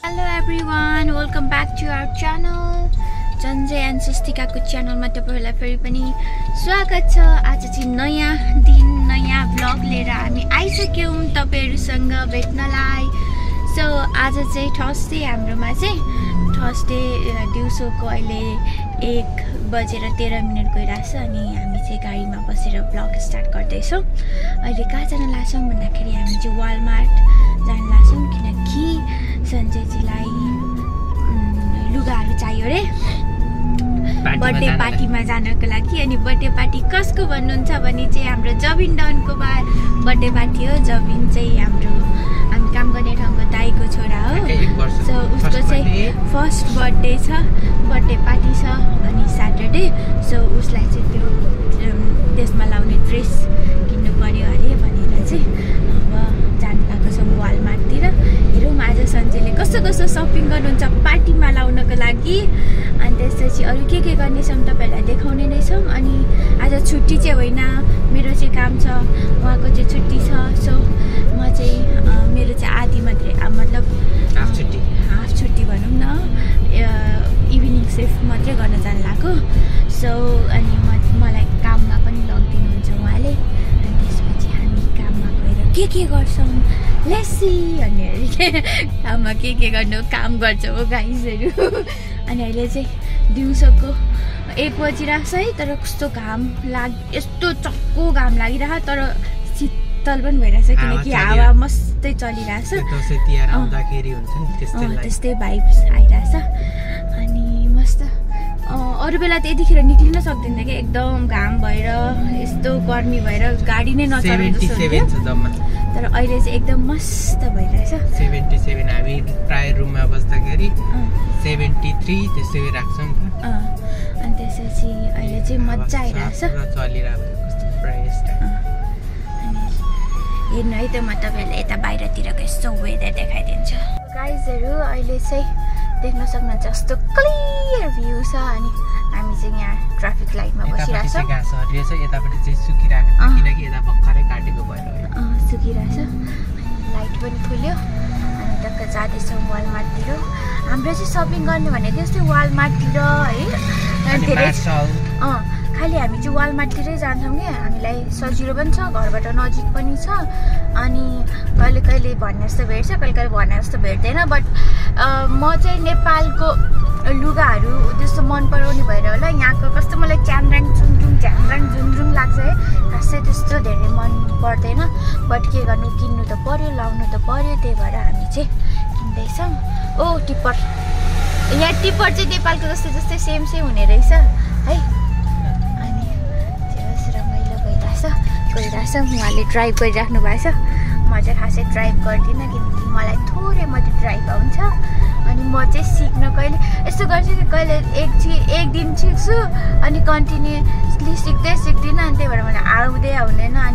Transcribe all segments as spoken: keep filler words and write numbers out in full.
Hello everyone, welcome back to our channel. Sanjay and Swostika को च्यानलमा तपाईहरुलाई फेरि पनि स्वागत छ। आज चाहिँ नयाँ दिन नयाँ भ्लग लिएर हामी आइसक्यौं तपाईहरुसँग भेट्नलाई। सो आज चाहिँ थर्सडे हाम्रोमा चाहिँ थर्सडे दिउँसोको अहिले एक बजेर तेह्र मिनेट गइराछ अनि हामी चाहिँ गाडीमा बसेर भ्लग स्टार्ट गर्दैछौं। अहिले कहाँ जान लाग्छौं भन्दाखेरि हामी चाहिँ वालमार्ट जान लाग्छौं किनकि सञ्जयजीलाई लुगाहरू चाहियो रे बर्थडे पार्टीमा जानको लागि। अनि बर्थडे पार्टी कसको भन्नुहुन्छ भने चाहिँ हाम्रो जबिन डनको बर्थडे पार्टी हो। जबिन चाहिँ हाम्रो हामी काम गर्ने ठाउँको दाइको छोरा हो। सो उसको चाहिँ फर्स्ट बर्थडे छ, बर्थडे पार्टी छ अनि स्याटरडे। सो उसलाई चाहिँ त्यो त्यसमा लाउने ड्रेस किन्नु पर्यो अरे भनेर चाहिँ अब जानु लागेको छौँ वालमार्टतिर। हेरौँ आज सञ्जयले कस्तो कस्तो सपिङ गर्नुहुन्छ पार्टीमा लाउनको लागि। अनि त्यसपछि अरू के के गर्नेछौँ तपाईँहरूलाई देखाउने नै छौँ। अनि आज छुट्टी चाहिँ होइन, मेरो चाहिँ काम छ, उहाँको चाहिँ छुट्टी छ। सो म चाहिँ मेरो चाहिँ आधी मात्रै मतलब हाफ छुट्टी हाफ छुट्टी भनौँ न, इभिनिङ सिफ्ट मात्रै गर्न जानु लाग्यो। सो अनि म मलाई काममा पनि लगिदिनुहुन्छ उहाँले। अनि त्यसपछि हामी काममा गएर के के गर्छौँ लेसी भन्ने काममा के के गर्नु काम गर्छौँ गाइजहरू। अनि अहिले चाहिँ दिउँसोको एक बजिरहेको छ है, तर कस्तो घाम लाग यस्तो चक्को घाम लागिरहेको तर शीतल पनि भइरहेछ किनकि हावा मस्तै चलिरहेछ। त्यस्तै भाइब्स आइरहेछ अनि मस्त। अरू बेला त यतिखेर निक्लिन सक्दैन कि एकदम घाम भएर यस्तो गर्मी भएर गाडी नै नचल्ने जस्तो हुन्थ्यो। तर अहिले चाहिँ एकदम मस्त भइरहेछ। सेभेन्टी सेभेन हामी प्राय रुममा बस्दाखेरि सेभेन्टी थ्री त्यसै राख्छौँ नि त। अनि त्यसपछि अहिले चाहिँ मजा आइरहेछ। हेर्नु है त म तपाईँहरूलाई यता बाहिरतिरको यस्तो वेदर देखाइदिन्छु। गाइजहरू अहिले चाहिँ देख्न सक्नुहुन्छ यस्तो क्लियर भ्यू छ। अनि हामी चाहिँ यहाँ ट्राफिक लाइटमा बसिरहेको छौँ। यतापट्टि चाहिँ सुकिरहेको किनकि यता भर्खरै काटेको भएर सुकिरहेछ। लाइट पनि खुल्यो अनि टक्क जाँदैछौँ वालमार्टतिर। हाम्रो चाहिँ सपिङ गर्ने भनेको त्यस्तै वालमार्टतिर है, धेरै अँ खालि हामी चाहिँ वालमार्टतिरै जान्छौँ कि हामीलाई सजिलो पनि छ, घरबाट नजिक पनि छ। अनि कहिले कहिले भन्ने जस्तो भेट्छ, कहिले कहिले भन्ने जस्तो भेट्दैन। बट म चाहिँ नेपालको लुगाहरू त्यस्तो मन पराउने भएर होला यहाँको कस्तो मलाई च्याम्राङ चुन्द्रुङ झ्याम्राङ झुन्द्रुङ लाग्छ है, खासै त्यस्तो धेरै मन पर्दैन। बट के गर्नु, किन्नु त पर्यो, लाउनु त पर्यो, त्यही भएर हामी चाहिँ किन्दैछौँ। ओ टिप्पर, यहाँ टिप्पर चाहिँ नेपालको जस्तै जस्तै सेम सेम हुने रहेछ है। अनि त्यस रमाइलो भइरहेछ गइरहेछ। उहाँले ड्राइभ गरिराख्नु भएको छ, म चाहिँ खासै ड्राइभ गर्दिनँ किनकि मलाई थोरै मात्रै ड्राइभ आउँछ। अनि म चाहिँ सिक्न कहिले यस्तो गर्छु कि कहिले एक एक दिन सिक्छु अनि कन्टिन्युसली सिक्दै सिक्दिनँ। अनि त्यही भएर मलाई आउँदै आउँदैन। अनि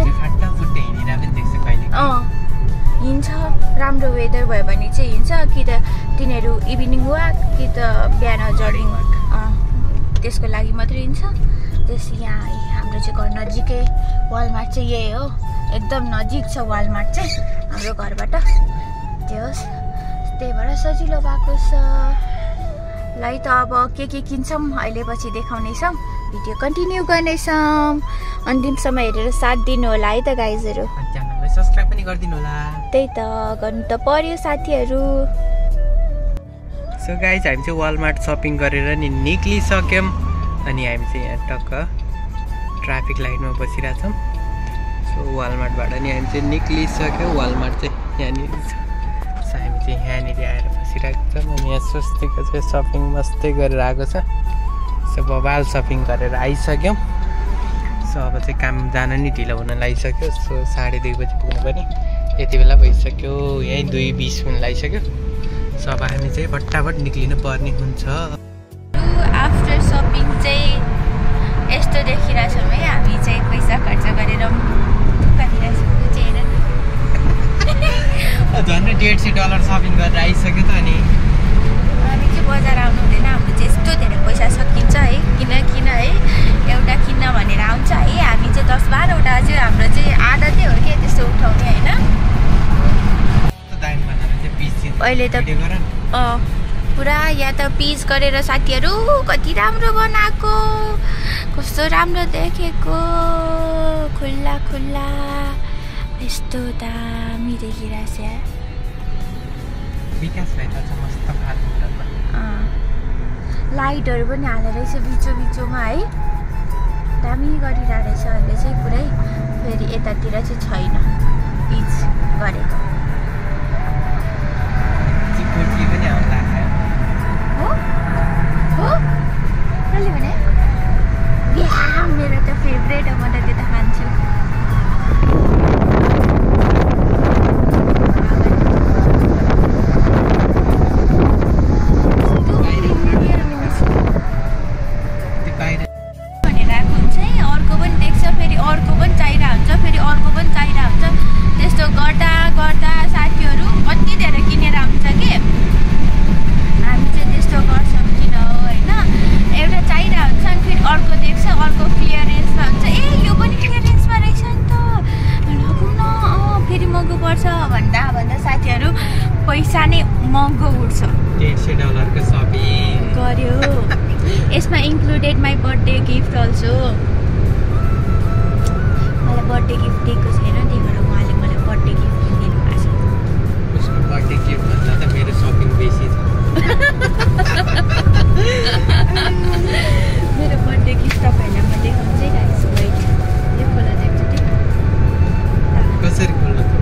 अँ हिँड्छ, राम्रो वेदर भयो भने चाहिँ हिँड्छ, कि त तिनीहरू इभिनिङ वाक कि त बिहान जगिङ त्यसको लागि मात्रै हिँड्छ। त्यस यहाँ हाम्रो चाहिँ घर नजिकै वालमार्ट चाहिँ यही हो, एकदम नजिक छ वालमार्ट चाहिँ हाम्रो घरबाट। त्यो होस्, त्यही भएर सजिलो भएको छ। लाई त अब के के किन्छौँ अहिले पछि देखाउनेछौँ, भिडियो कन्टिन्यू गर्नेछौँ। अन्तिमसम्म हेरेर साथ दिनु होला है त गाइजहरू। सब्स्क्राइब पनि गरिदिनु होला। त्यही त गर्नु त पर्यो साथीहरू। सो गाइज हामी चाहिँ वालमार्ट सपिङ गरेर नि निक्लिसक्यौँ। अनि हामी चाहिँ यहाँ टक्क ट्राफिक लाइटमा बसिरहेछौँ। सो वालमार्टबाट नि हामी चाहिँ निक्लिसक्यौँ। वालमार्ट चाहिँ यहाँनिर छ। सो हामी चाहिँ यहाँनिर आएर बसिरहेको छौँ। अनि यहाँ स्वस्तिका चाहिँ सपिङ मस्तै गरेर आएको छ। सो बबाल सपिङ गरेर आइसक्यौँ। सो अब चाहिँ काम जान नि ढिलो हुन लागिसक्यो। सो साढे दुई बजी पुग्नु पनि यति बेला भइसक्यो, यहीँ दुई बिस हुन लागिसक्यो। सो अब हामी चाहिँ फटाफट निक्लिनु पर्ने हुन्छ। आफ्टर सपिङ चाहिँ यस्तो देखिरहेछौँ है, हामी चाहिँ पैसा खर्च गरेर गरिरहेछौँ। झन् डेढ सय डलर सपिङ गरेर आइसक्यो त। अनि हामी चाहिँ बजार आउनु हुँदैन, हाम्रो चाहिँ यस्तो धेरै पैसा सकिन्छ है, किन किन है एउटा किन्न भनेर आउँछ है। हामी चाहिँ दस बाह्रवटा चाहिँ हाम्रो चाहिँ आदतै हो कि त्यस्तो उठाउने होइन। अहिले त अँ पुरा या त पिच गरेर साथीहरू कति राम्रो बनाएको कस्तो राम्रो देखेको खुल्ला खुल्ला यस्तो दामी देखिरहेछ लाइटहरू पनि हालेर रहेछ बिचो बिचोमा है दामी गरिरहेको रहेछ अहिले चाहिँ पुरै फेरि यतातिर चाहिँ छैन पिच गरेको हो हो कसले भने या मेरो त फेभरेट हो म त त्यो त खान्छु पैसा नै महँगो उठ्छ डेढ़ सौ डलर को शॉपिंग गर्यो यसमा included my birthday gift also मलाई बर्थडे गिफ्ट दिएको छैन त्यही भएर उहाँले मलाई बर्थडे गिफ्ट दिनु भएको छ उसको बर्थडे गिफ्ट भन्दा त मेरो शपिङ बेसी छ मेरो बर्थडे गिफ्ट तपाईहरुलाई म देखाउँछु है गाइस वेट यो खोला देख्छु त कसरी खोल्नु त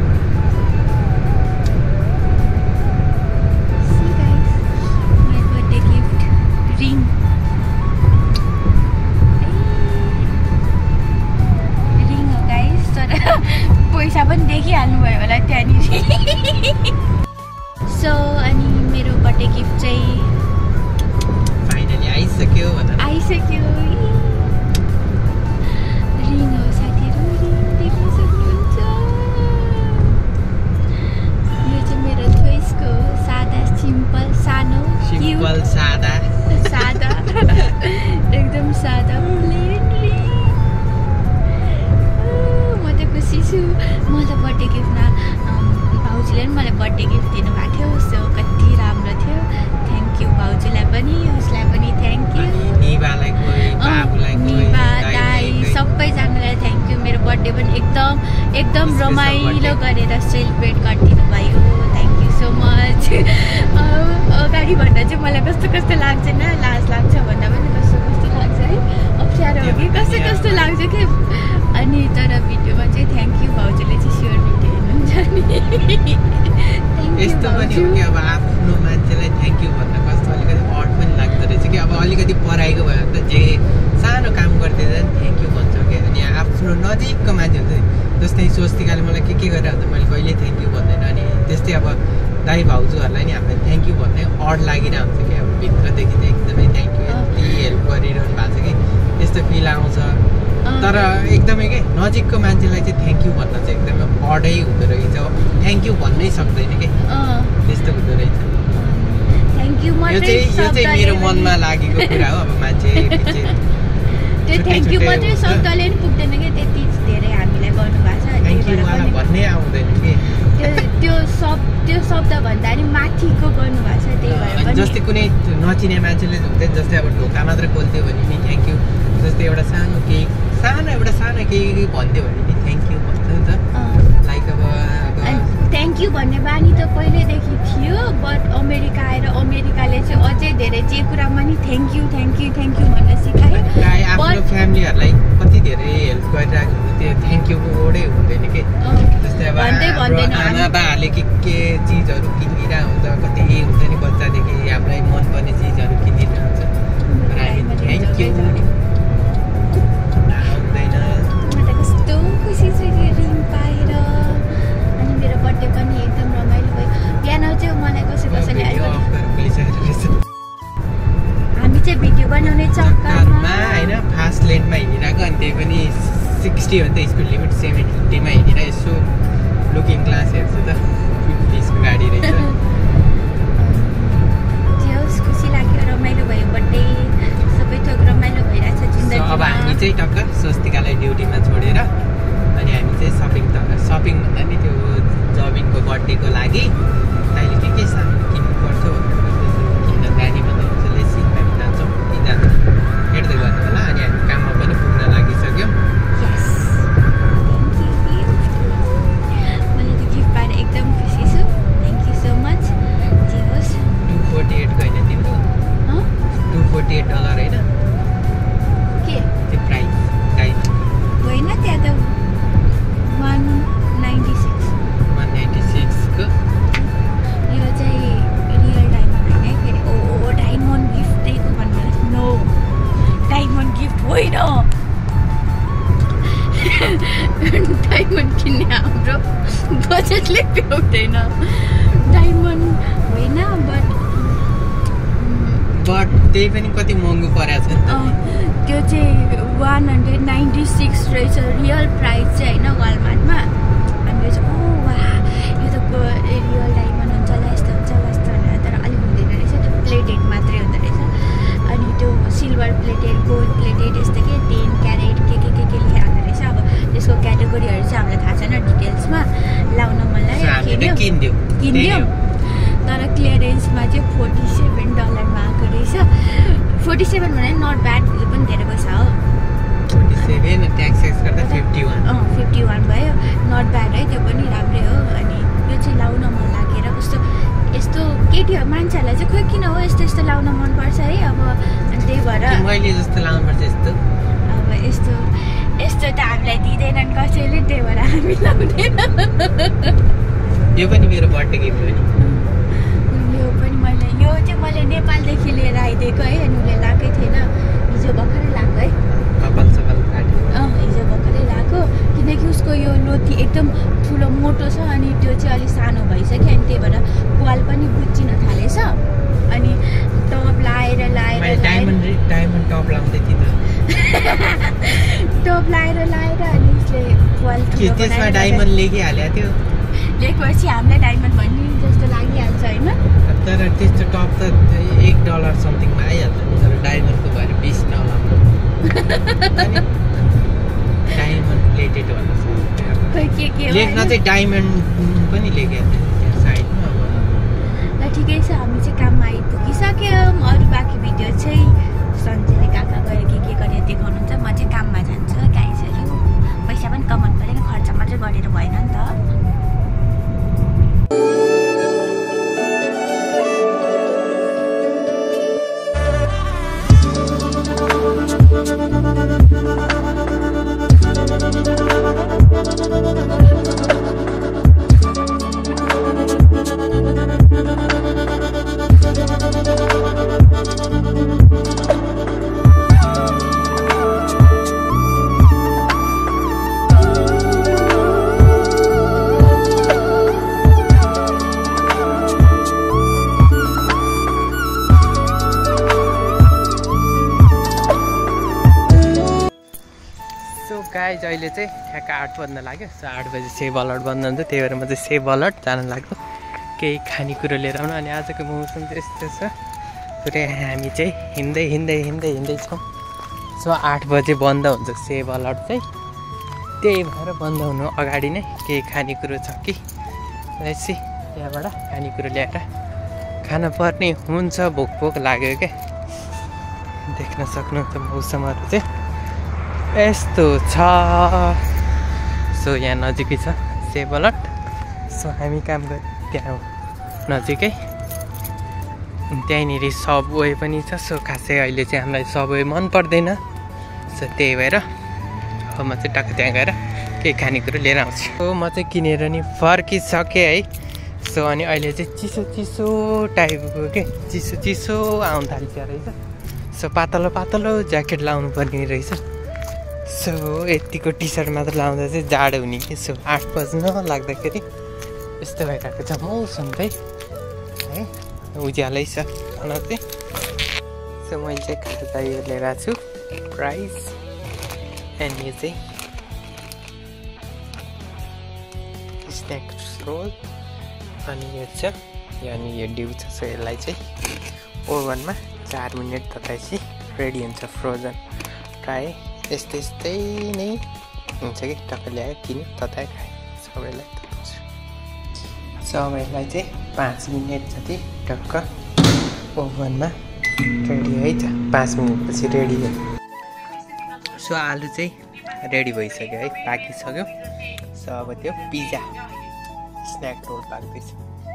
पैसा पनि देखिहाल्नु भयो होला त्यहाँनिर सो अनि मेरो बर्थडे गिफ्ट चाहिँ फाइनली आइसक्यो आइसक्यो रिङ हो साथीहरू रिङ देख्न सक्नुहुन्छ यो चाहिँ मेरो छोइसको सादा सिम्पल सानो सिम्पल सादा सादा एकदम सादा प्लेन रिङ खुसी मलाई बर्थडे गिफ्टमा भाउजूले पनि मलाई बर्थडे गिफ्ट दिनुभएको थियो सो कति राम्रो थियो थ्याङ्क यू भाउजूलाई पनि उसलाई पनि थ्याङ्क यू निभा दाई सबैजनालाई थ्याङ्क यू मेरो बर्थडे पनि एकदम एकदम रमाइलो गरेर सेलिब्रेट गरिदिनु भयो थ्याङ्क यू सो मच अगाडि भन्दा चाहिँ मलाई कस्तो कस्तो लाग्दैन लाज लाग्छ भन्दा पनि कस्तो कस्तो लाग्छ है अप्ठ्यारो हो कि कस्तो कस्तो लाग्छ कि अनि तर भिडियोमा चाहिँ थ्याङ्क यू भाउजूले चाहिँ स्योर भिडियो हेर्नुहुन्छ नि यस्तो पनि हो कि अब आफ्नो मान्छेलाई थ्याङ्क यू भन्दा कस्तो अलिकति अड पनि लाग्दो रहेछ कि अब अलिकति पढाइको भयो भने त जे सानो काम गरिदिँदा पनि थ्याङ्क यू भन्छ कि अनि आफ्नो नजिकको मान्छे हुन्छ जस्तै स्वस्तिकाले मलाई के के गरेर हुन्छ मैले कहिले थ्याङ्क यू भन्दैन अनि त्यस्तै अब दाइ भाउजूहरूलाई नि हामीलाई थ्याङ्क यू भन्ने अड लागिरहेको हुन्छ कि अब भित्रदेखि चाहिँ एकदमै थ्याङ्क यू यति हेल्प गरिरहनु भएको छ कि त्यस्तो फिल आउँछ तर एकदमै के नजिकको मान्छेलाई चाहिँ थ्याङ्क यू भन्न चाहिँ एकदमै अडै हुँदो रहेछ थ्याङ्क यू भन्नै सक्दैन कि त्यस्तो हुँदो रहेछ थ्याङ्क यू यो चाहिँ यो चाहिँ मेरो मनमा लागेको कुरा हो अब मान्छे त्यो थ्याङ्क यू मात्रै शब्दले पनि पुग्दैन कि त्यति धेरै हामीलाई गर्नुभएको छ थ्याङ्क यू भन्नै आउँदैन कि त्यो त्यो शब्द त्यो शब्दभन्दा नि माथिको गर्नुभएको छ त्यही भएर जस्तै कुनै नचिने मान्छेले हुन्छ जस्तै अब ढोका मात्र खोल्थ्यो भने नि थ्याङ्क यू जस्तै एउटा सानो केही सानो एउटा सानो केही भनिदियो भने नि थ्याङ्क यू भन्छ नि त लाइक अब थ्याङ्क यू भन्ने बानी त पहिल्यैदेखि थियो बट अमेरिका आएर अमेरिकाले चाहिँ अझै धेरै जे कुरामा नि thank you thank you thank you भन्न सिकायो प्रायः आफ्नो फ्यामिलीहरूलाई कति धेरै हेल्प गरिरहेको हुन्छ त्यो थ्याङ्क यूको वर्डै हुँदैन कि जस्तै अब आमा बाहरूले के के चिजहरू किनिदिरहेको हुन्छ कति हुन्छ नि बच्चादेखि हामीलाई मनपर्ने चिजहरू किनिदिरहेको हुन्छ थ्याङ्क यू कस्तो खुसी छु यो रिङ पाएर अनि मेरो बर्थडे पनि एकदम रमाइलो भयो बिहान चाहिँ मलाई कसै कसैले हामी चाहिँ भिडियो बनाउने चक्करमा होइन फास्ट लेनमा हिँडिरहेको अनि त्यही पनि सिक्सटी हो नि त स्पिड लिमिट सेभेन्टीमा हिँडेर यसो लुकिङ ग्लास हेर्छु त फिफ्टीको गाडी रहेछ खुसी लाग्यो रमाइलो भयो बर्थडे सबै थोक रमाइलो भइरहेछ जिन्दगी अब हामी चाहिँ टक्क स्वस्तिकालाई ड्युटीमा छोडेर अनि हामी चाहिँ सपिङ त सपिङ भन्दा नि त्यो जबिनको बर्थडेको लागि बजेटले भ्याउँदैन डायमन्ड होइन बट बट त्यही पनि कति महँगो परेको छ नि त्यो चाहिँ वान हन्ड्रेड नाइन्टी सिक्स रहेछ रियल प्राइस चाहिँ होइन वालमार्टमा हामीले चाहिँ ओ वा यो त रियल डायमन्ड हुन्छ होला यस्तो हुन्छ होला यस्तो होला तर अलिक हुँदैन रहेछ त्यो प्लेटेड मात्रै हुँदो रहेछ अनि त्यो सिल्भर प्लेटेड गोल्ड प्लेटेड यस्तो के टेन क्यारेट के के के के लेखेर हुँदो रहेछ अब त्यसको क्याटेगोरीहरू चाहिँ हामीलाई थाहा छैन डिटेल्समा लाउन मन लाग्यो किनिदियो तर क्लियरेन्समा चाहिँ फोर्टी सेभेन डलरमा आएको रहेछ फोर्टी सेभेन भने नट ब्याड यो पनि धेरै पैसा हो फोर्टी सेभेन ट्याक्स गर्दा फिफ्टी वान अँ फिफ्टी वान भयो नट ब्याड है त्यो पनि राम्रै हो अनि यो चाहिँ लाउन मन लागेर कस्तो यस्तो केटी मान्छेहरूलाई चाहिँ खोइ किन हो यस्तो यस्तो लाउन मनपर्छ है अब अनि त्यही भएर मैले जस्तो लाउनुपर्छ यस्तो अब यस्तो यस्तो त हामीलाई दिँदैनन् कसैले त्यही भएर हामी लाउँदैन यो पनि मेरो बर्थडे गिफ्ट हो नि यो पनि मैले यो चाहिँ मैले नेपालदेखि लिएर आइदिएको है अनि उसले लगाएकै थिएन हिजो भर्खरै लगाएको है कपाल सपाल काट्यो अँ हिजो भर्खरै लगाएको किनकि उसको यो लोथी एकदम ठुलो मोटो छ अनि त्यो चाहिँ अलिक सानो भइसक्यो अनि त्यही भएर पाल पनि बुच्चिन थालेछ अनि टप लाएर लाएर डायमन्ड डायमन्ड टप लाउँदै थिएँ त टप लाएर लाएर अनि उसले पाल ठुलो त्यसमा डायमन्ड लेखिहाल्यो त्यो लेखेपछि हामीलाई डायमन्ड भन्ने जस्तो लागिहाल्छ होइन तर त्यस्तो टप त एक डलर समथिङमा आइहाल्छ तर डायमन्डको भएर बिस डलर डायमन्ड प्लेटेड भन्नु खोइ के के लेख्न चाहिँ डायमन्ड पनि लेखेको थियो साइडमा ल ठिकै छ हामी चाहिँ काममा आइपुगिसक्यौँ अरू बाँकी भिडियो चाहिँ सन्जयले कहाँ कहाँ गएर के के गरेर देखाउनुहुन्छ म चाहिँ काममा जान्छु गाइजहरू पैसा पनि कमाउनु पऱ्यो नि खर्च मात्रै गरेर भएन नि त गाइज अहिले चाहिँ ठ्याक्क आठ बज्न लाग्यो सो आठ बजी सेभ अलर्ट बन्द हुन्छ त्यही भएर म चाहिँ सेभ अलर्ट जान लाग्यो केही खानेकुरो लिएर आउनु अनि आजको मौसम चाहिँ यस्तो छ पुरै हामी चाहिँ हिँड्दै हिँड्दै हिँड्दै हिँड्दैछौँ सो आठ बजे बन्द हुन्छ सेभ अलर्ट चाहिँ त्यही भएर बन्द हुनु अगाडि नै केही खानेकुरो छ कि यसै त्यहाँबाट खानेकुरो ल्याएर खान पर्ने हुन्छ भोक भोक लाग्यो क्या देख्न सक्नुहुन्छ मौसमहरू चाहिँ यस्तो छ सो यहाँ नजिकै छ सेभ अलर्ट सो हामी काम गर्यो त्यहाँ नजिकै त्यहीँनिर सबवे पनि छ सो खासै अहिले चाहिँ हामीलाई सबवे मन पर्दैन सो त्यही भएर अब म चाहिँ टक्क त्यहाँ गएर केही खानेकुरो लिएर आउँछु सो म चाहिँ किनेर नि फर्किसकेँ है सो अनि अहिले चाहिँ चिसो चिसो टाइपको के चिसो चिसो आउनु थाल्छ रहेछ सो पातलो पातलो ज्याकेट लाउनु पर्ने रहेछ सो यतिको टी सर्ट मात्र लाउँदा चाहिँ जाडो हुने कि सो आठ बज्न लाग्दाखेरि यस्तो भइरहेको छ मौसम चाहिँ है उज्यालै छ खाना चाहिँ सो मैले चाहिँ खाजा चाहियो लिएर आएको छु प्राइस एन्ड यो चाहिँ स्न्याक रोल अनि यो छ अनि यो डिउ छ सो यसलाई चाहिँ ओभनमा चार मिनट तताएपछि रेडी हुन्छ फ्रोजन प्रायः यस्तै यस्तै नै हुन्छ कि टक्क ल्यायो किन्यो ततायो खायो सबैलाई तताउँछु सबैलाई चाहिँ पाँच मिनट जति टक्क ओभनमा रेडी है त पाँच मिनटपछि रेडी भयो सो आलु चाहिँ रेडी भइसक्यो है पाकिसक्यो सो अब त्यो पिज्जा स्न्याक रोल पाक्दैछ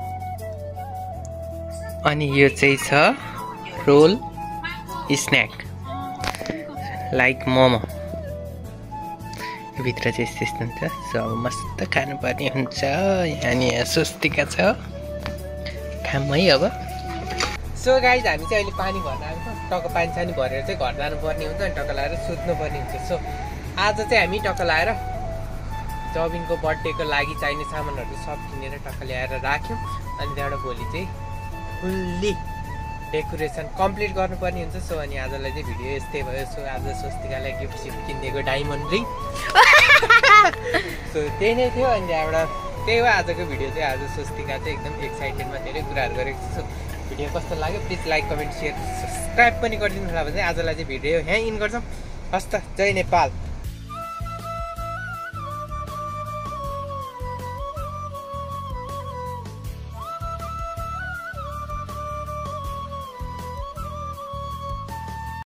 अनि यो चाहिँ छ रोल स्न्याक लाइक मोमो भित्र चाहिँ यस्तो यस्तो हुन्छ सो अब मस्त खानुपर्ने हुन्छ यहाँ स्वस्तिका छ खाम है अब सो गाइज हामी चाहिँ अहिले पानी भर्न आएको टक्क पानी सानी भरेर चाहिँ घर जानुपर्ने हुन्छ अनि टक्क लगाएर सुत्नुपर्ने हुन्छ सो आज चाहिँ हामी टक्क लगाएर जबिनको बर्थडेको लागि चाहिने सामानहरू सब किनेर टक्क ल्याएर राख्यौँ अनि त्यहाँबाट भोलि चाहिँ फुल्ली डेकोरेसन कम्प्लिट गर्नुपर्ने हुन्छ। सो अनि आजलाई चाहिँ भिडियो यस्तै भयो। सो आज स्वस्तिकालाई गिफ्ट सिफ्ट किनिदिएको डायमन्ड रिङ सो त्यही नै थियो। अनि त्यहाँबाट त्यही हो आजको भिडियो चाहिँ। आज स्वस्तिका चाहिँ एकदम एक्साइटेडमा धेरै कुराहरू गरेको छ। सो भिडियो कस्तो लाग्यो please like comment share subscribe पनि गरिदिनु होला भने आजलाई चाहिँ भिडियो यहाँ इन गर्छौँ। हस् त, जय नेपाल।